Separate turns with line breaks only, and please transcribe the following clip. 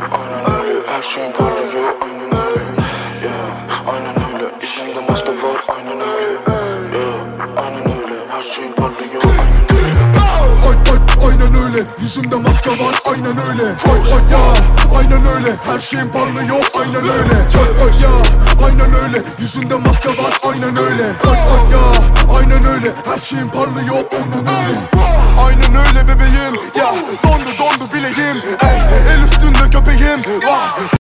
aynen öyle. Her şeyin parlıyor, aynen öyle. Yeah, aynen öyle. Yüzümde maske var, aynen öyle. Yeah, aynen öyle. Her şeyin parlıyor, aynen öyle.
Aynen öyle, yüzümde maske var, aynen öyle. Ya, aynen öyle, her şeyim parlıyor, aynen öyle. Ya, aynen öyle, yüzümde maske var, aynen öyle. Ya, aynen öyle, her şeyim parlıyor, aynen öyle. Aynen öyle bebeğim, ya dondu bileğim, ey el üstünde köpeğim. Vah.